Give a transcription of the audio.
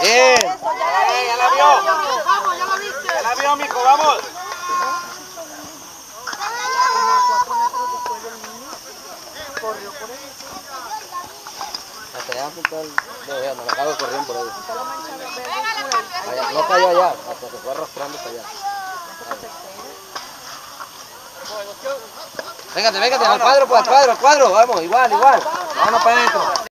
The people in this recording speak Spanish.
Bien. Ya la vio. Vamos, ya la viste. Ya la vio, mijo, vamos. Corrió por ahí. Hasta allá apuntó el dedo, me lo acabo de correr por ahí. Está la mancha de verde. Allá, no cayó allá, hasta se fue arrastrando para allá. Véngate, véngate, al cuadro, pues, al cuadro, vamos, igual. Vámonos para adentro.